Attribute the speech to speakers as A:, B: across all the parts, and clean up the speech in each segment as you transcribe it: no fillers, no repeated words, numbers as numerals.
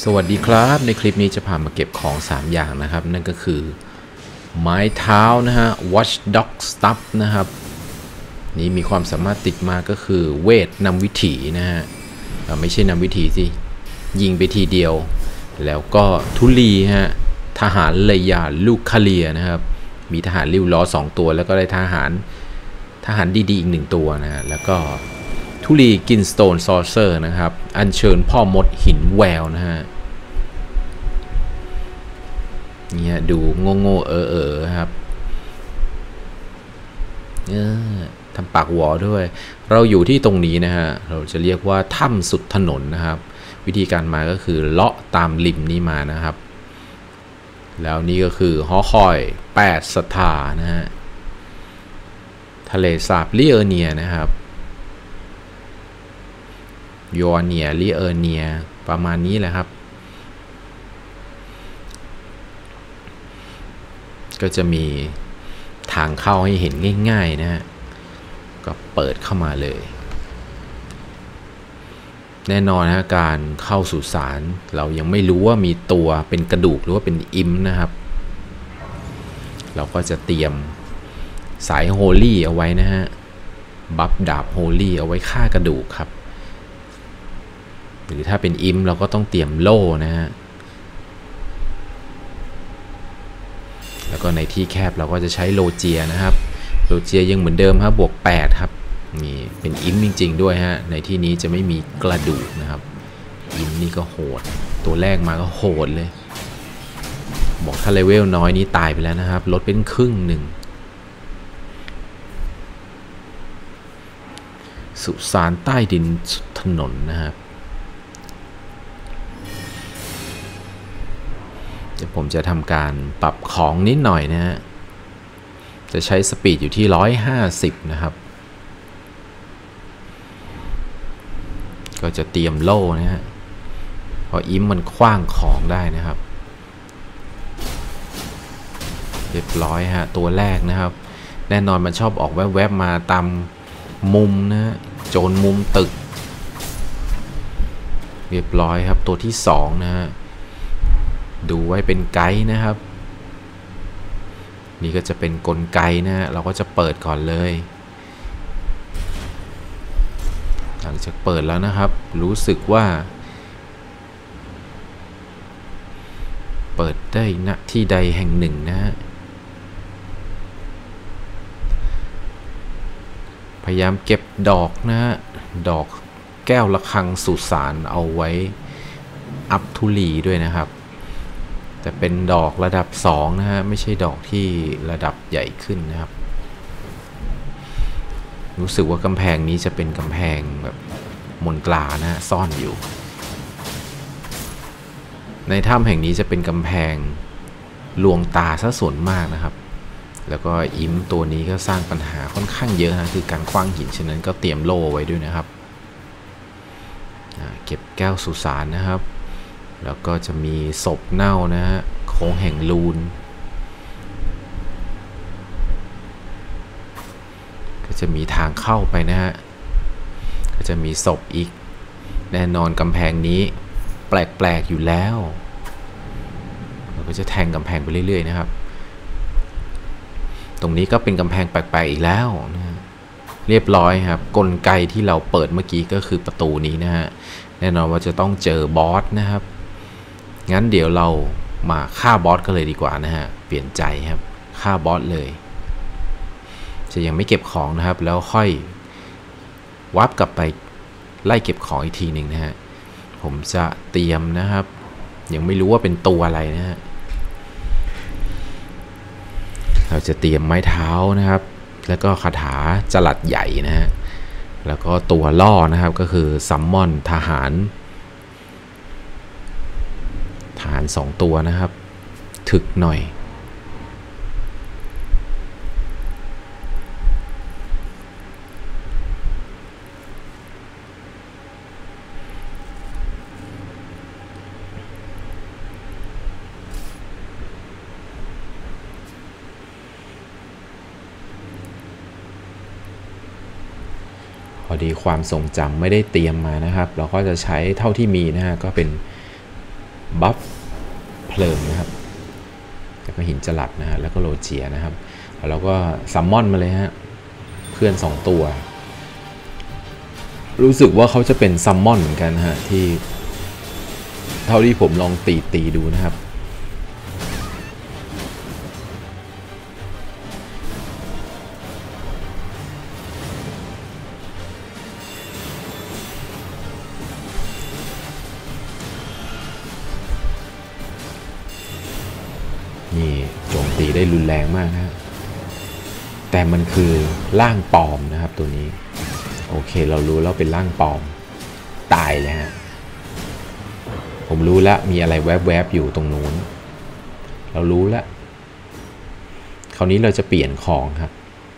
A: สวัสดีครับในคลิปนี้จะพามาเก็บของ3อย่างนะครับนั่นก็คือไม้เท้านะฮะ Watchdog Stuff นะครับนี่มีความสามารถติดมาก็คือเวทนำวิถีนะฮะไม่ใช่นำวิถีสิยิงไปทีเดียวแล้วก็ทุลีฮะทหารเลยาลูคาเลียนะครับมีทหารริ้วล้อ2ตัวแล้วก็ได้ทหารดีๆอีก1ตัวนะฮะแล้วก็ทุลีกินสโตนซอร์เซอร์นะครับอัญเชิญพ่อมดหินแววนะฮะเนี่ยดูโง่ครับทำปากหวอด้วยเราอยู่ที่ตรงนี้นะฮะเราจะเรียกว่าถ้ำสุดถนนนะครับวิธีการมาก็คือเลาะตามริมนี้มานะครับแล้วนี่ก็คือหอคอย8ศรัทธานะฮะทะเลสาบลิเออร์เนียนะครับยอร์เนียลิเออร์เนียประมาณนี้แหละครับก็จะมีทางเข้าให้เห็นง่ายๆนะฮะก็เปิดเข้ามาเลยแน่นอนนะการเข้าสู่ศาลเรายังไม่รู้ว่ามีตัวเป็นกระดูกหรือว่าเป็นอิมนะครับเราก็จะเตรียมสายโฮลี่เอาไว้นะฮะบัฟดาบโฮลี่เอาไว้ฆ่ากระดูกครับหรือถ้าเป็นอิมเราก็ต้องเตรียมโล่นะฮะแล้วก็ในที่แคบเราก็จะใช้โลเจียนะครับโลเจียยังเหมือนเดิมครับบวก8ครับนี่เป็นอิมจริงๆด้วยฮะในที่นี้จะไม่มีกระดูกนะครับอิมนี่ก็โหดตัวแรกมาก็โหดเลยบอกถ้าเลเวลน้อยนี้ตายไปแล้วนะครับลดเป็นครึ่งหนึ่งสุสานใต้ดินสุดถนนนะครับเดี๋ยวผมจะทำการปรับของนิดหน่อยนะฮะจะใช้สปีดอยู่ที่150นะครับก็จะเตรียมโล่นะฮะเพราะอิมมันคว้างของได้นะครับเรียบร้อยฮะตัวแรกนะครับแน่นอนมันชอบออกแวบๆมาตามมุมนะฮะโจรมุมตึกเรียบร้อยครับตัวที่2นะฮะดูไว้เป็นไกด์นะครับนี่ก็จะเป็นกลไกนะฮะเราก็จะเปิดก่อนเลยหลังจากเปิดแล้วนะครับรู้สึกว่าเปิดได้ณที่ใดแห่งหนึ่งนะฮะพยายามเก็บดอกนะฮะดอกแก้วระฆังสุสานเอาไว้อัพทุลีด้วยนะครับแต่เป็นดอกระดับ2นะฮะไม่ใช่ดอกที่ระดับใหญ่ขึ้นนะครับรู้สึกว่ากำแพงนี้จะเป็นกำแพงแบบมนตรานะฮะซ่อนอยู่ในถ้ำแห่งนี้จะเป็นกำแพงลวงตาซะส่วนมากนะครับแล้วก็อิมตัวนี้ก็สร้างปัญหาค่อนข้างเยอะนะคือการคว้างหินฉะนั้นก็เตรียมโล่ไว้ด้วยนะครับเก็บแก้วสุสานนะครับแล้วก็จะมีศพเน่านะฮะโค้งแห่งลูนก็จะมีทางเข้าไปนะฮะก็จะมีศพอีกแน่นอนกำแพงนี้แปลกๆอยู่แล้วเราก็จะแทงกำแพงไปเรื่อยๆนะครับตรงนี้ก็เป็นกำแพงแปลกๆอีกแล้วนะเรียบร้อยครับกลไกที่เราเปิดเมื่อกี้ก็คือประตูนี้นะฮะแน่นอนว่าจะต้องเจอบอสนะครับงั้นเดี๋ยวเรามาฆ่าบอสกันเลยดีกว่านะฮะเปลี่ยนใจครับฆ่าบอสเลยจะยังไม่เก็บของนะครับแล้วค่อยวับกลับไปไล่เก็บของอีกทีหนึ่งนะฮะผมจะเตรียมนะครับยังไม่รู้ว่าเป็นตัวอะไรนะฮะเราจะเตรียมไม้เท้านะครับแล้วก็คาถาจลัดใหญ่นะฮะแล้วก็ตัวล่อนะครับก็คือซัมมอนทหาร2ตัวนะครับถึกหน่อยพอดีความทรงจำไม่ได้เตรียมมานะครับเราก็จะใช้เท่าที่มีนะฮะก็เป็นบัฟเพลิงนะครับแล้วก็หินจลัดนะฮะแล้วก็โลเจียนะครับแล้วก็ซัมมอนมาเลยฮะเพื่อน2ตัวรู้สึกว่าเขาจะเป็นซัมมอนเหมือนกันฮะที่เท่าที่ผมลองตีดูนะครับนี่โจมตีได้รุนแรงมากนะแต่มันคือร่างปลอมนะครับตัวนี้โอเคเรารู้แล้วเป็นร่างปลอมตายเลยฮะผมรู้แล้วมีอะไรแวบๆอยู่ตรงนู้นเรารู้แล้วคราวนี้เราจะเปลี่ยนของครับ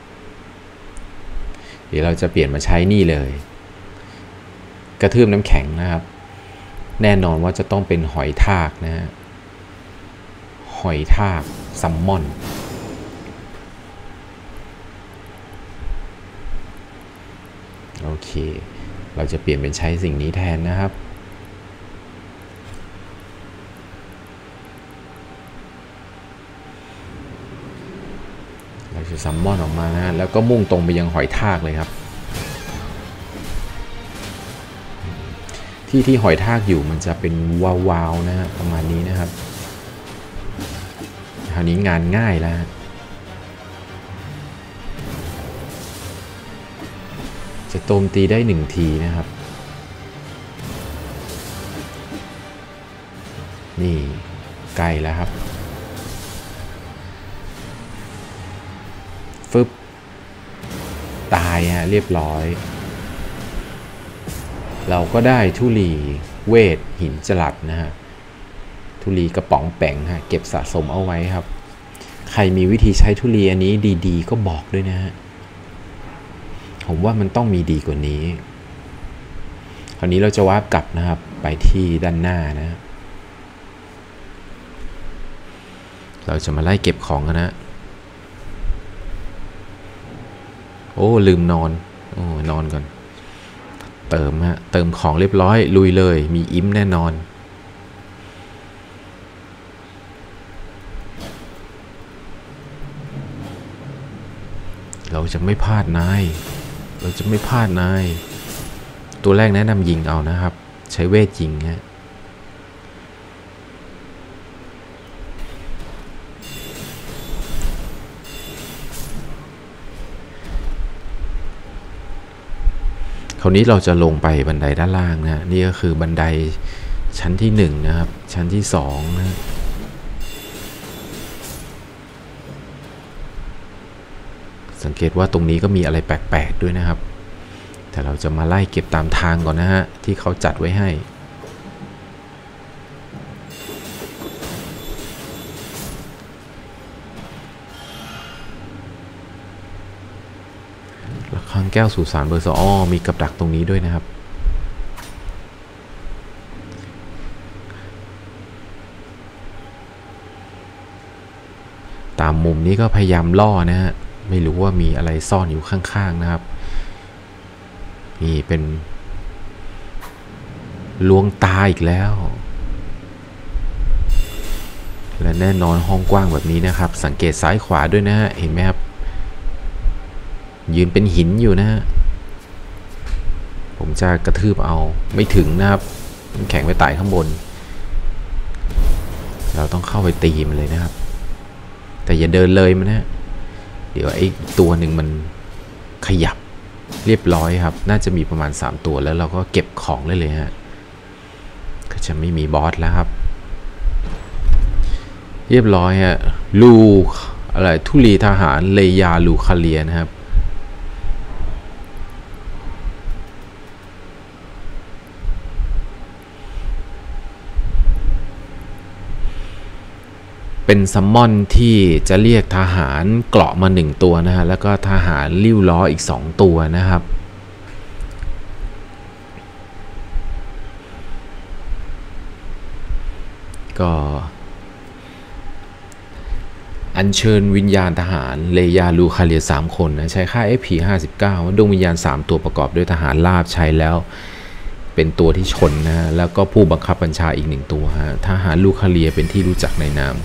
A: เดี๋ยวเราจะเปลี่ยนมาใช้นี่เลยกระทืบน้ำแข็งนะครับแน่นอนว่าจะต้องเป็นหอยทากนะฮะหอยทากซัมมอนโอเคเราจะเปลี่ยนเป็นใช้สิ่งนี้แทนนะครับเราจะซัมมอนออกมานะแล้วก็มุ่งตรงไปยังหอยทากเลยครับที่หอยทากอยู่มันจะเป็นวาวๆนะฮะประมาณนี้นะครับคราวนี้งานง่ายแล้วจะโจมตีได้1ทีนะครับนี่ใกล้แล้วครับฟึบตายฮะเรียบร้อยเราก็ได้ธุลีเวทหินจลัดนะฮะธุลีกระป๋องแป่งฮะเก็บสะสมเอาไว้ครับใครมีวิธีใช้ธุลีอันนี้ดีๆก็บอกด้วยนะฮะผมว่ามันต้องมีดีกว่านี้คราวนี้เราจะวาร์ปกลับนะครับไปที่ด้านหน้านะเราจะมาไล่เก็บของกันนะโอ้ลืมนอนโอ้นอนก่อนเติมฮะเติมของเรียบร้อยลุยเลยมีอิ่มแน่นอนเราจะไม่พลาดนายเราจะไม่พลาดนายตัวแรกแนะนำยิงเอานะครับใช้เวทยิงฮะคราวนี้เราจะลงไปบันไดด้านล่างนะนี่ก็คือบันไดชั้นที่1นะครับชั้นที่2นะสังเกตว่าตรงนี้ก็มีอะไรแปลกๆด้วยนะครับแต่เราจะมาไล่เก็บตามทางก่อนนะฮะที่เขาจัดไว้ให้ระฆังแก้วสุสานเบอร์2อ้อมีกับดักตรงนี้ด้วยนะครับตามมุมนี้ก็พยายามล่อนะฮะไม่รู้ว่ามีอะไรซ่อนอยู่ข้างๆนะครับนี่เป็นลวงตาอีกแล้วและแน่นอนห้องกว้างแบบนี้นะครับสังเกตซ้ายขวาด้วยนะฮะเห็นไหมครับยืนเป็นหินอยู่นะฮะผมจะกระทืบเอาไม่ถึงนะครับมันแข็งไปไต่ข้างบนเราต้องเข้าไปตีมันเลยนะครับแต่อย่าเดินเลยมันนะเดี๋ยวไอ้ตัวหนึ่งมันขยับเรียบร้อยครับน่าจะมีประมาณ3ตัวแล้วเราก็เก็บของได้เลยฮะก็จะไม่มีบอสแล้วครับเรียบร้อยฮะลูอะไรทุลีทหารเลยาลูคาเลียนะครับเป็นซัมมอนที่จะเรียกทหารเกราะมา1ตัวนะฮะแล้วก็ทหารลิ้วล้ออีก2ตัวนะครับก็อัญเชิญวิญญาณทหารเลยาลูคาเลีย3คนนะใช้ค่า FP 59ดวงวิญญาณ3ตัวประกอบด้วยทหารลาบใช้แล้วเป็นตัวที่ชนนะฮะแล้วก็ผู้บังคับบัญชาอีก1ตัวฮะทหารลูคาเลียเป็นที่รู้จักในนาม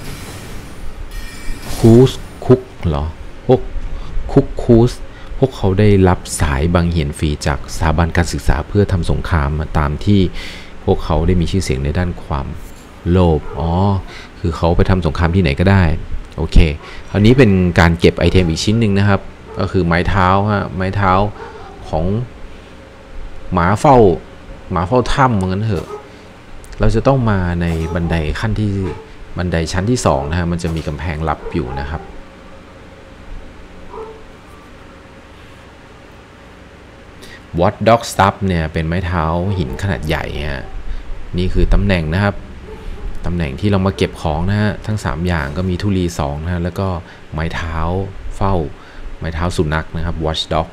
A: คูสคุกเหรอพวกคุกคูสพวกเขาได้รับสายบังเหียนฟรีจากสถาบันการศึกษาเพื่อทำสงครามตามที่พวกเขาได้มีชื่อเสียงในด้านความโลภคือเขาไปทำสงครามที่ไหนก็ได้โอเคคราวนี้เป็นการเก็บไอเทมอีกชิ้นหนึ่งนะครับก็คือไม้เท้าฮะไม้เท้าของหมาเฝ้าถ้ำเหมือนกันเถอะเราจะต้องมาในบันไดชั้นที่2นะฮะมันจะมีกำแพงลับอยู่นะครับWatch Dog Stuff เนี่ยเป็นไม้เท้าหินขนาดใหญ่ฮะนี่คือตำแหน่งนะครับตำแหน่งที่เรามาเก็บของนะฮะทั้ง3อย่างก็มีธุลี2นะฮะแล้วก็ไม้เท้าเฝ้าไม้เท้าสุนัขนะครับ Watch Dog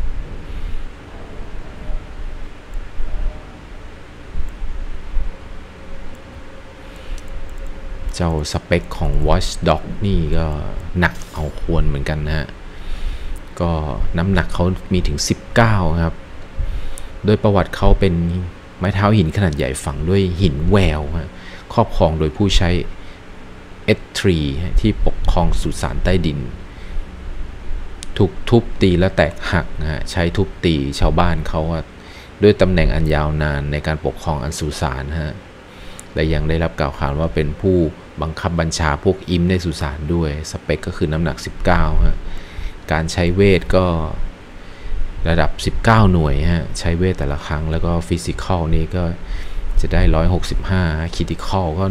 A: เจ้าสเปคของ Watch Dog นี่ก็หนักเอาควรเหมือนกันนะฮะก็น้ำหนักเขามีถึง19ครับโดยประวัติเขาเป็นไม้เท้าหินขนาดใหญ่ฝังด้วยหินแววครอบครองโดยผู้ใช้S3ที่ปกครองสุสานใต้ดินถูกทุบตีและแตกหักนะฮะใช้ทุบตีชาวบ้านเขาด้วยตำแหน่งอันยาวนานในการปกครองอันสุสานฮะและยังได้รับกล่าวขานว่าเป็นผู้บังคับบัญชาพวกอิมในสุสานด้วยสเปคก็คือน้ำหนัก19ฮะการใช้เวทก็ระดับ19หน่วยฮะใช้เวทแต่ละครั้งแล้วก็ฟิสิกอลนี้ก็จะได้165คริติคอลก็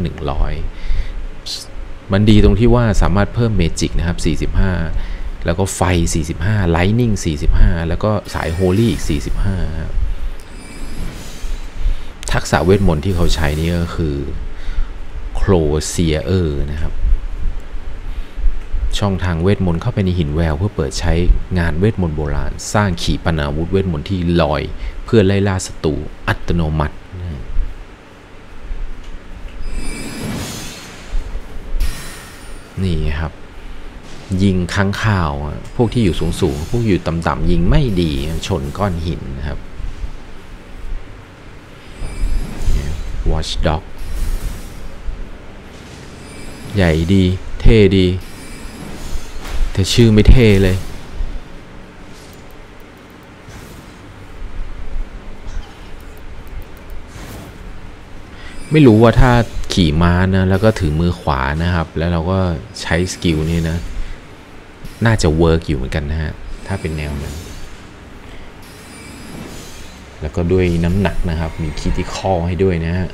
A: 100มันดีตรงที่ว่าสามารถเพิ่มเมจิกนะครับ45แล้วก็ไฟ45ไลท์นิ่ง45แล้วก็สายโฮลี่อีก45ทักษะเวทมนต์ที่เขาใช้นี่ก็คือโคลเซียนะครับช่องทางเวทมนต์เข้าไปในหินแววเพื่อเปิดใช้งานเวทมนต์โบราณสร้างขีปนาวุธเวทมนต์ที่ลอยเพื่อไล่ล่าศัตรูอัตโนมัตินี่ครับยิงค้างคาวพวกที่อยู่สูงพวกอยู่ต่ำๆยิงไม่ดีชนก้อนหินนะครับ Watch Dog ใหญ่ดีเท่ดีแต่ชื่อไม่เท่เลยไม่รู้ว่าถ้าขี่ม้านะแล้วก็ถือมือขวานะครับแล้วเราก็ใช้สกิลนี้นะน่าจะเวิร์กอยู่เหมือนกันนะฮะถ้าเป็นแนวนั้นแล้วก็ด้วยน้ำหนักนะครับมีคริติคอลให้ด้วยนะฮะ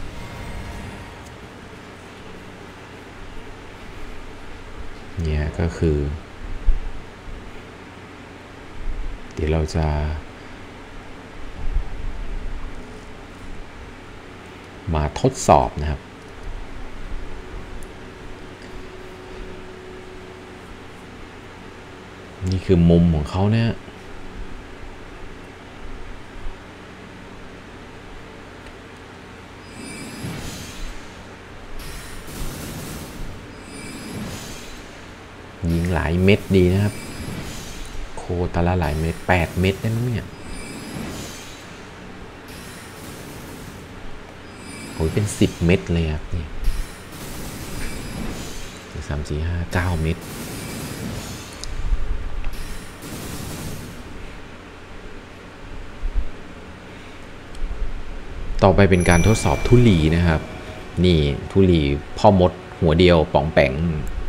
A: เนี่ยก็คือเดี๋ยวเราจะมาทดสอบนะครับนี่คือมุมของเขาเนี่ยยิงหลายเม็ดดีนะครับโคตรละหลายเม็ด8เม็ดได้มั้งเนี่ยโอ้ยเป็น10เม็ดเลยครับนี่3 4 5 9เม็ดต่อไปเป็นการทดสอบทุลีนะครับนี่ทุลีพ่อมดหัวเดียวป่องแป๋ง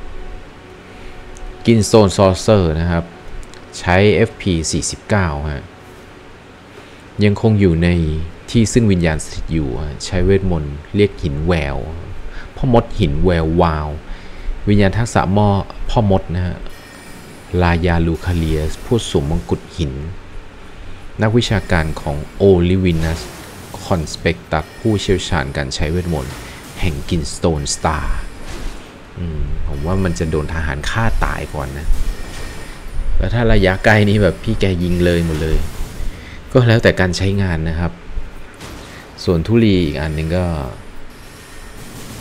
A: กินโซนซอเซอร์นะครับใช้ FP 49ฮะยังคงอยู่ในที่ซึ่งวิญญาณสถิตอยู่ใช้เวทมนต์เรียกหินแววพ่อมดหินแวววาววิญญาณทักษะพ่อมดนะฮะลายาลูคาเลียสผู้สวมมงกุฎหินนักวิชาการของโอลิวินัสคอนสเปกตัสผู้เชี่ยวชาญการใช้เวทมนต์แห่งกินสโตนสตาร์ผมว่ามันจะโดนทหารฆ่าตายก่อนนะแล้วถ้าระยะไกลนี้แบบพี่แกยิงเลยหมดเลยก็แล้วแต่การใช้งานนะครับส่วนทุลีอีกอันหนึ่งก็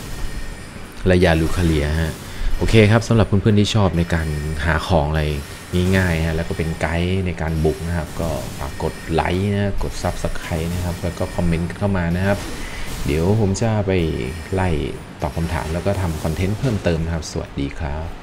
A: ระยะลูคาเลียฮะโอเคครับสำหรับเพื่อนๆที่ชอบในการหาของอะไรง่ายๆนะแล้วก็เป็นไกด์ในการบุกนะครับก็ฝากกดไลค์นะกด Subscribe นะครับแล้วก็คอมเมนต์เข้ามานะครับเดี๋ยวผมจะไปไล่ตอบคำถามแล้วก็ทำคอนเทนต์เพิ่มเติมนะครับสวัสดีครับ